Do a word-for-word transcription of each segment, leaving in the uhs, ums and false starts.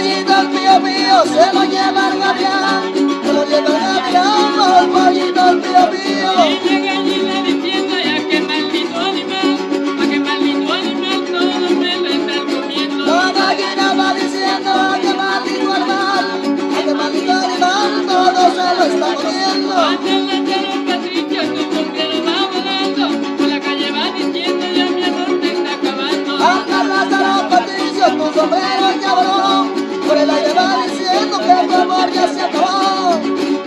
pollito el pío pío se lo lleva el gavián, se lo lleva el gavián, bajo el pollito el pío pío. Y la gallina diciendo, ya que maldito animal, a que maldito animal todo me lo están comiendo. La gallina va diciendo, a que maldito animal, a que maldito animal todo se lo está comiendo. Anda el Patricio, tu sombrero va volando, por la calle va diciendo, ya mi amor te está acabando. Anda Lázaro Patricio, tu sombrero ya voló, por el aire va diciendo que tu amor ya se acabó.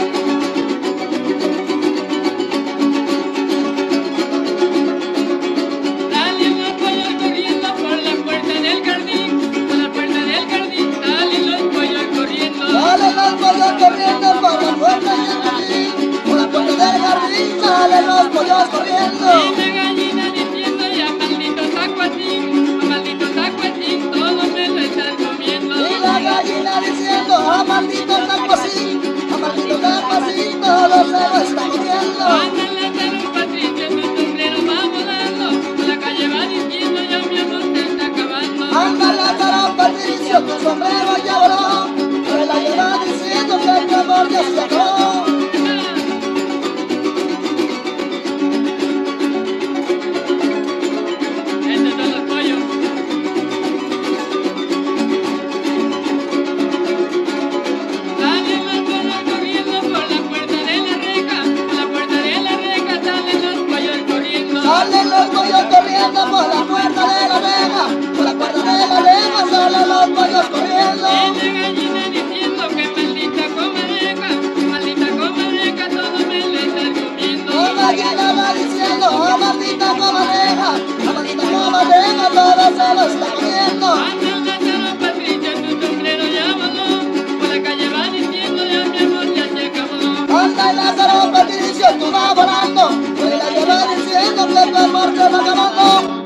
Salen los pollos corriendo por la puerta del jardín, por la puerta del jardín, salen los pollos corriendo. Salen los pollos corriendo por la puerta del jardín, por la puerta del jardín salen los pollos corriendo. Y la gallina diciendo, ya maldito tacuatín, maldito tacuatín, todo me lo están comiendo. Y la gallina diciendo, a maldito tacuacín, a maldito tacuacín todo se lo está comiendo. Anda el Patricio, tu sombrero va volando, por la calle va diciendo, ya mi amor te está acabando. Anda Lázaro Patricio, tu sombrero ya voló, por el aire va diciendo que tu amor ya se acabó. Estos son los pollos. Salen los pollos corriendo por la puerta de la reja, por la puerta de la reja salen los pollos corriendo. Salen los pollos corriendo por la puerta de la reja, por la puerta de la reja salen los pollos corriendo. Y la gallina diciendo que maldita comadreja, maldita comadreja, todo me lo están comiendo. La gallina va diciendo, a maldita comadreja, a maldita comadreja todo se lo está comiendo. Anda el Lázaro Patricio, tu sombrero ya voló, por la calle va diciendo, ya mi amor ya se acabó. Anda Lázaro Patricio, tú vas volando, por el aire va diciendo que tu amor se va acabando.